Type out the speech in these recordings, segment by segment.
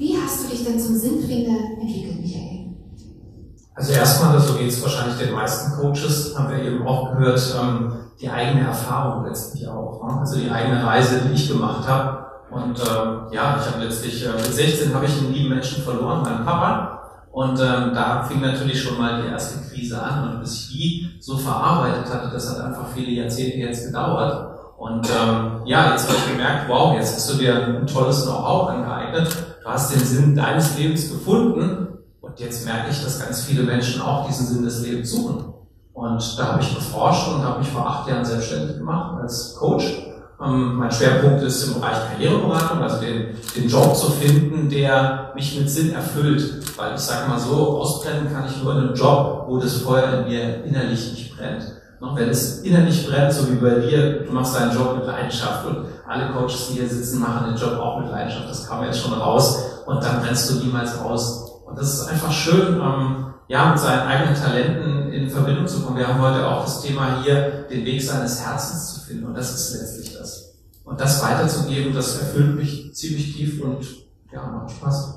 Wie hast du dich denn zum Sinnfinder entwickelt, Michael? Also erstmal, so geht es wahrscheinlich den meisten Coaches, haben wir eben auch gehört, die eigene Erfahrung letztlich auch. Ne? Also die eigene Reise, die ich gemacht habe. Und ja, ich habe letztlich, mit 16 habe ich einen lieben Menschen verloren, meinen Papa. Und da fing natürlich schon mal die erste Krise an. Und bis ich die so verarbeitet hatte, das hat einfach viele Jahrzehnte jetzt gedauert. Und ja, jetzt habe ich gemerkt, wow, jetzt hast du dir ein tolles Know-how angeeignet. Du hast den Sinn deines Lebens gefunden. Und jetzt merke ich, dass ganz viele Menschen auch diesen Sinn des Lebens suchen. Und da habe ich geforscht und habe mich vor 8 Jahren selbstständig gemacht als Coach. Mein Schwerpunkt ist im Bereich Karriereberatung, also den Job zu finden, der mich mit Sinn erfüllt. Weil ich sage mal so, ausbrennen kann ich nur in einem Job, wo das Feuer in mir innerlich nicht brennt. Und wenn es innerlich brennt, so wie bei dir, du machst deinen Job mit Leidenschaft und alle Coaches, die hier sitzen, machen den Job auch mit Leidenschaft, das kam jetzt schon raus und dann brennst du niemals aus. Und das ist einfach schön, ja, mit seinen eigenen Talenten in Verbindung zu kommen. Wir haben heute auch das Thema hier, den Weg seines Herzens zu finden. Und das ist letztlich das. Und das weiterzugeben, das erfüllt mich ziemlich tief und ja, macht Spaß.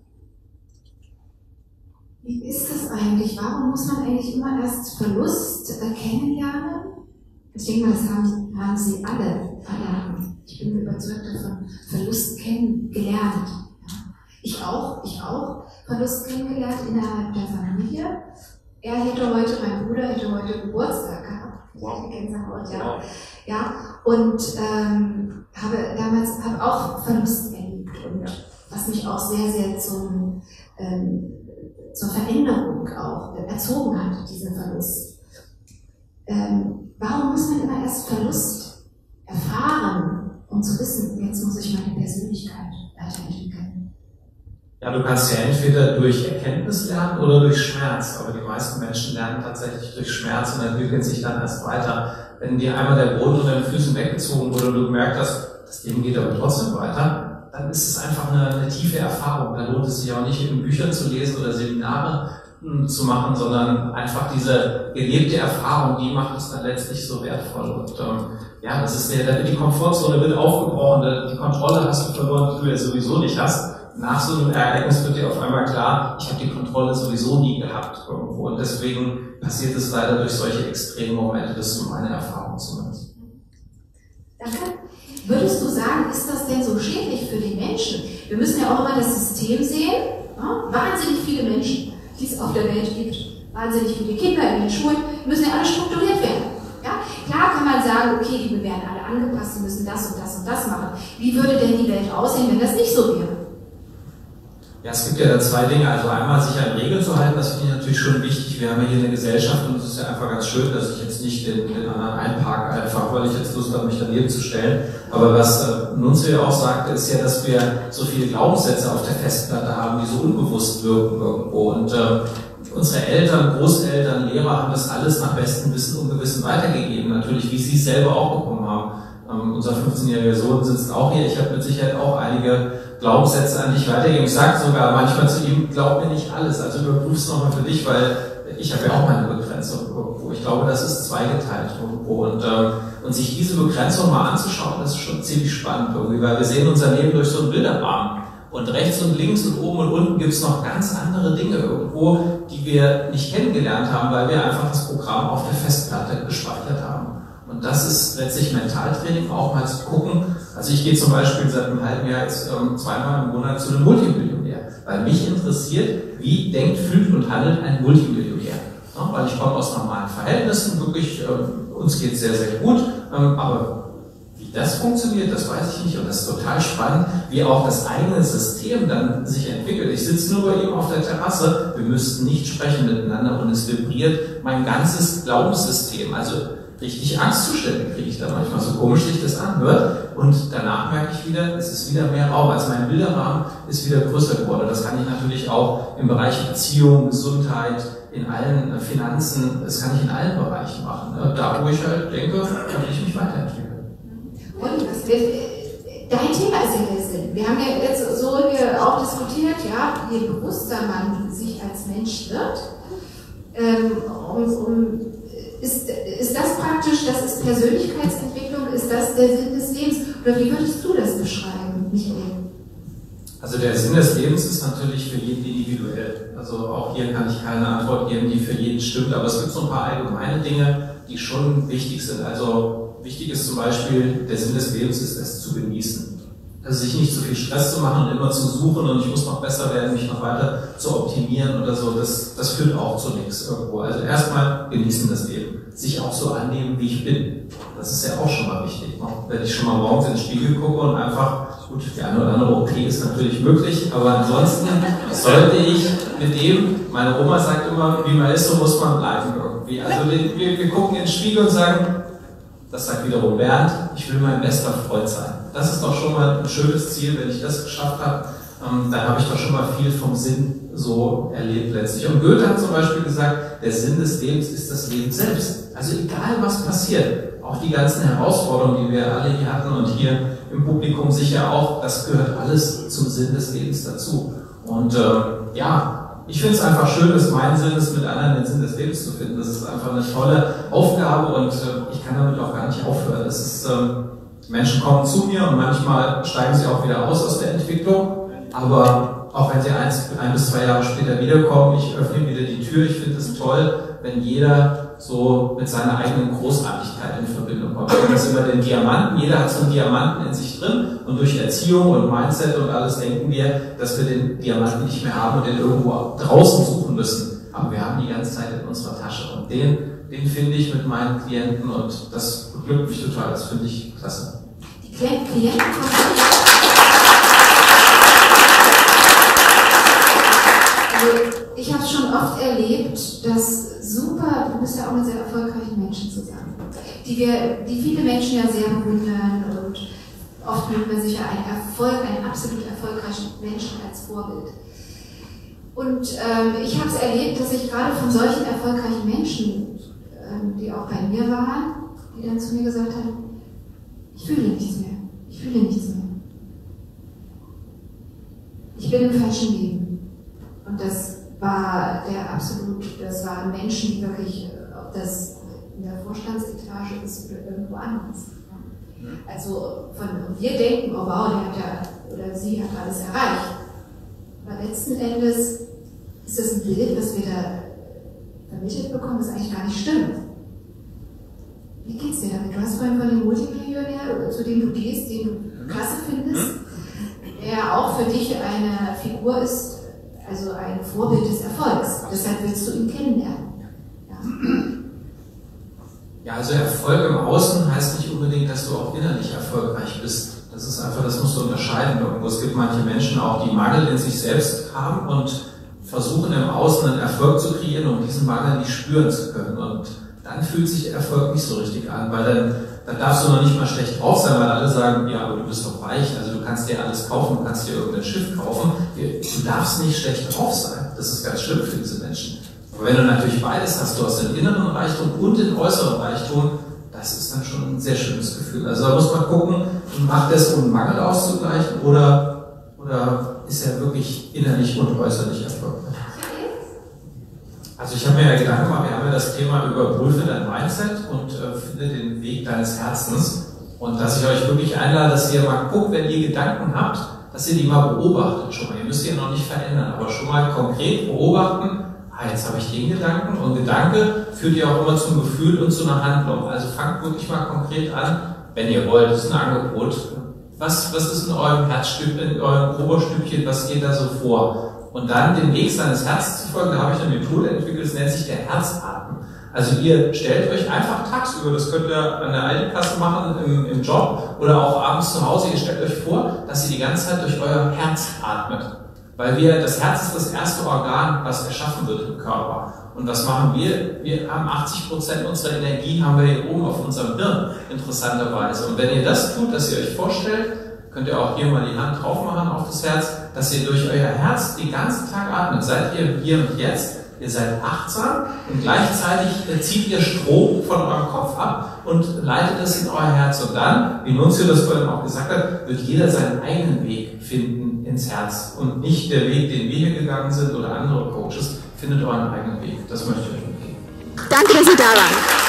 Wie ist das eigentlich? Warum muss man eigentlich immer erst Verlust kennenlernen? Ich denke mal, das haben Sie alle. Ich bin überzeugt davon, Verlust kennengelernt. Ich auch Verlust kennengelernt innerhalb der Familie. Er hätte heute, mein Bruder hätte heute Geburtstag gehabt. Ich hatte Gänsehaut, ja. Ja, und habe auch Verlust erlebt. Und was mich auch sehr, sehr zur Veränderung auch erzogen hat, dieser Verlust. Warum muss man immer erst Verlust erfahren, um zu wissen, jetzt muss ich meine Persönlichkeit weiterentwickeln? Ja, du kannst ja entweder durch Erkenntnis lernen oder durch Schmerz, aber die meisten Menschen lernen tatsächlich durch Schmerz und entwickeln sich dann erst weiter. Wenn dir einmal der Boden unter den Füßen weggezogen wurde und du gemerkt hast, das Leben geht aber trotzdem weiter, dann ist es einfach eine tiefe Erfahrung. Dann lohnt es sich auch nicht, in Büchern zu lesen oder Seminare zu machen, sondern einfach diese gelebte Erfahrung, die macht es dann letztlich so wertvoll. Und ja, das ist die Komfortzone wird aufgebrochen, die Kontrolle hast du verloren, die du ja sowieso nicht hast. Nach so einem Ereignis wird dir auf einmal klar, ich habe die Kontrolle sowieso nie gehabt irgendwo. Und deswegen passiert es leider durch solche extremen Momente. Das ist so meine Erfahrung zumindest. Danke. Würdest du sagen, ist das denn so schädlich für den Menschen? Wir müssen ja auch immer das System sehen. Ja? Wahnsinnig viele Menschen, die es auf der Welt gibt. Wahnsinnig viele Kinder in den Schulen, müssen ja alle strukturiert werden. Ja? Klar kann man sagen, okay, die werden alle angepasst, die müssen das und das und das machen. Wie würde denn die Welt aussehen, wenn das nicht so wäre? Ja, es gibt ja da 2 Dinge. Also einmal sich an Regeln zu halten, das finde ich natürlich schon wichtig. Wir haben ja hier eine Gesellschaft und es ist ja einfach ganz schön, dass ich jetzt nicht den anderen einparke, einfach weil ich jetzt Lust habe, mich daneben zu stellen. Aber was Nunzio ja auch sagte, ist ja, dass wir so viele Glaubenssätze auf der Festplatte haben, die so unbewusst wirken irgendwo. Und unsere Eltern, Großeltern, Lehrer haben das alles nach bestem Wissen und Gewissen weitergegeben. Natürlich, wie sie es selber auch bekommen haben. Unser 15-jähriger Sohn sitzt auch hier. Ich habe mit Sicherheit auch einige Glaubenssätze an dich weitergeben. Ich sage sogar manchmal zu ihm, glaub mir nicht alles, also überprüf es nochmal für dich, weil ich habe ja auch meine Begrenzung irgendwo. Ich glaube, das ist zweigeteilt irgendwo. Und sich diese Begrenzung mal anzuschauen, das ist schon ziemlich spannend irgendwie, weil wir sehen unser Leben durch so einen Bilderrahmen. Und rechts und links und oben und unten gibt es noch ganz andere Dinge irgendwo, die wir nicht kennengelernt haben, weil wir einfach das Programm auf der Festplatte gespeichert haben. Und das ist letztlich Mentaltraining, auch mal zu gucken. Also ich gehe zum Beispiel seit einem halben Jahr jetzt 2-mal im Monat zu einem Multimillionär, weil mich interessiert, wie denkt, fühlt und handelt ein Multimillionär. Ja, weil ich komme aus normalen Verhältnissen, wirklich, uns geht es sehr, sehr gut, aber wie das funktioniert, das weiß ich nicht und das ist total spannend, wie auch das eigene System dann sich entwickelt. Ich sitze nur bei ihm auf der Terrasse, wir müssten nicht sprechen miteinander und es vibriert mein ganzes Glaubenssystem, also richtig Angstzustände kriege ich da manchmal, so komisch sich das anhört. Und danach merke ich wieder, es ist wieder mehr Raum. Also mein Bilderrahmen ist wieder größer geworden. Das kann ich natürlich auch im Bereich Beziehung, Gesundheit, in allen Finanzen, das kann ich in allen Bereichen machen. Da, wo ich halt denke, kann ich mich weiterentwickeln. Und dein Thema ist ja der Sinn. Wir haben ja jetzt so hier auch diskutiert, ja, je bewusster man sich als Mensch wird, ist das praktisch, das ist Persönlichkeitsentwicklung, ist das der Sinn des Lebens? Oder wie würdest du das beschreiben, Michael? Also der Sinn des Lebens ist natürlich für jeden individuell. Also auch hier kann ich keine Antwort geben, die für jeden stimmt, aber es gibt so ein paar allgemeine Dinge, die schon wichtig sind. Also wichtig ist zum Beispiel, der Sinn des Lebens ist, es zu genießen. Also sich nicht zu viel Stress zu machen und immer zu suchen und ich muss noch besser werden, mich noch weiter zu optimieren oder so, das führt auch zu nichts irgendwo. Also erstmal genießen das Leben. Sich auch so annehmen, wie ich bin. Das ist ja auch schon mal wichtig. Wenn ich schon mal morgens in den Spiegel gucke und einfach, gut, die eine oder andere OP ist natürlich möglich, aber ansonsten sollte ich mit dem, meine Oma sagt immer, wie man ist, so muss man bleiben irgendwie. Also wir gucken in den Spiegel und sagen, das sagt wiederum Bernd, ich will mein bester Freund sein. Das ist doch schon mal ein schönes Ziel, wenn ich das geschafft habe, dann habe ich doch schon mal viel vom Sinn so erlebt letztlich. Und Goethe hat zum Beispiel gesagt, der Sinn des Lebens ist das Leben selbst. Also egal was passiert, auch die ganzen Herausforderungen, die wir alle hier hatten und hier im Publikum sicher auch, das gehört alles zum Sinn des Lebens dazu. Und ja, ich finde es einfach schön, dass mein Sinn ist, mit anderen den Sinn des Lebens zu finden. Das ist einfach eine tolle Aufgabe und ich kann damit auch gar nicht aufhören. Es ist, Menschen kommen zu mir und manchmal steigen sie auch wieder aus der Entwicklung, aber auch wenn sie ein bis zwei Jahre später wiederkommen, ich öffne wieder die Tür. Ich finde es toll, wenn jeder so mit seiner eigenen Großartigkeit in Verbindung kommt. Das ist immer den Diamanten, jeder hat so einen Diamanten in sich drin und durch Erziehung und Mindset und alles denken wir, dass wir den Diamanten nicht mehr haben und den irgendwo draußen suchen müssen. Aber wir haben die ganze Zeit in unserer Tasche und den finde ich mit meinen Klienten und das beglückt mich total, das finde ich klasse. Die Klienten ich habe schon oft erlebt, dass du bist ja auch mit sehr erfolgreichen Menschen zusammen, die viele Menschen ja sehr bewundern und oft nimmt man sich ja einen absolut erfolgreichen Menschen als Vorbild. Und ich habe es erlebt, dass ich gerade von solchen erfolgreichen Menschen, die auch bei mir waren, die dann zu mir gesagt haben, ich fühle nichts mehr, ich fühle nichts mehr. Ich bin im falschen Leben. Und das waren Menschen, die wirklich, ob das in der Vorstandsetage ist oder irgendwo anders. Also wir denken, oh wow, der hat ja, oder sie hat alles erreicht. Aber letzten Endes ist das ein Bild, was wir da vermittelt bekommen, das eigentlich gar nicht stimmt. Wie geht's dir damit? Du hast vorhin von dem Multimillionär, zu dem du gehst, den du klasse findest, der auch für dich eine Figur ist, also ein Vorbild des Erfolgs. Deshalb willst du ihn kennenlernen. Ja, also Erfolg im Außen heißt nicht unbedingt, dass du auch innerlich erfolgreich bist. Das ist einfach, das musst du unterscheiden irgendwo. Es gibt manche Menschen auch, die Mangel in sich selbst haben und versuchen im Außen einen Erfolg zu kreieren, um diesen Mangel nicht spüren zu können. Und dann fühlt sich der Erfolg nicht so richtig an, weil dann darfst du noch nicht mal schlecht drauf sein, weil alle sagen, ja, aber du bist doch reich, also du kannst dir alles kaufen, du kannst dir irgendein Schiff kaufen. Du darfst nicht schlecht drauf sein. Das ist ganz schlimm für diese Menschen. Aber wenn du natürlich beides hast, du hast den inneren Reichtum und den äußeren Reichtum, das ist dann schon ein sehr schönes Gefühl. Also da muss man gucken, macht er es, um Mangel auszugleichen oder ist er wirklich innerlich und äußerlich erfolgreich? Also ich habe mir ja Gedanken gemacht, wir haben ja das Thema überprüfe dein Mindset und finde den Weg deines Herzens. Und dass ich euch wirklich einlade, dass ihr mal guckt, wenn ihr Gedanken habt, dass ihr die mal beobachtet schon mal. Ihr müsst ihr noch nicht verändern, aber schon mal konkret beobachten, jetzt habe ich den Gedanken und Gedanke führt ihr auch immer zum Gefühl und zu einer Handlung. Also fangt wirklich mal konkret an, wenn ihr wollt, das ist ein Angebot. Was ist in eurem Herzstück, in eurem Oberstückchen, was geht da so vor? Und dann den Weg seines Herzens zu folgen, da habe ich eine Methode entwickelt, das nennt sich der Herzatmen. Also ihr stellt euch einfach tagsüber, das könnt ihr an der Aldi-Kasse machen, im Job oder auch abends zu Hause, ihr stellt euch vor, dass ihr die ganze Zeit durch euer Herz atmet. Weil das Herz ist das erste Organ, was erschaffen wird im Körper. Und was machen wir? Wir haben 80% unserer Energie haben wir hier oben auf unserem Hirn, interessanterweise. Und wenn ihr das tut, dass ihr euch vorstellt, könnt ihr auch hier mal die Hand drauf machen auf das Herz, dass ihr durch euer Herz den ganzen Tag atmet. Seid ihr hier und jetzt, ihr seid achtsam und gleichzeitig zieht ihr Strom von eurem Kopf ab und leitet es in euer Herz. Und dann, wie Nunzio das vorhin auch gesagt hat, wird jeder seinen eigenen Weg finden ins Herz und nicht der Weg, den wir hier gegangen sind oder andere Coaches. Findet euren eigenen Weg. Das möchte ich euch mitgeben. Danke, dass Sie da waren.